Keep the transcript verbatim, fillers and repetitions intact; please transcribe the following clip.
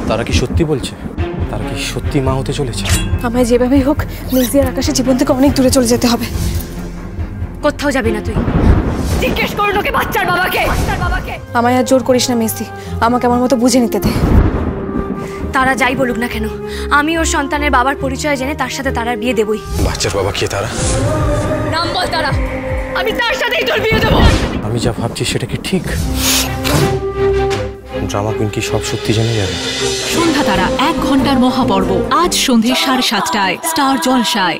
তারা কি সত্যি বলছে? তারা কি সত্যি মা হতে চলেছে? আমায় যেভাবেই হোক মেজদি আর আকাশের জীবন থেকে অনেক দূরে চলে যেতে হবে। কোথাও যাবি না তুই। জিজ্ঞেস করুন ওকে বাচ্চার বাবাকে। আমায় আর জোর করিস না মেজদি, আমাকে আমার মতো বুঝে নিতে দে। তারা যাই বলুক না কেন, আমি ওর সন্তানের বাবার পরিচয় জেনে তার সাথে তারার বিয়ে দেবই। বাচ্চার বাবা কে তারা? নাম বল তারা, আমি তার সাথেই তোর বিয়ে দেবো। আমি যা ভাবছি সেটা কি ঠিক? ড্রামা কুইন কি সব সত্যি জেনে যাবে? সন্ধ্যা তারা এক ঘন্টার মহাপর্ব আজ সন্ধ্যে সাড়ে সাতটায় স্টার জলসায়।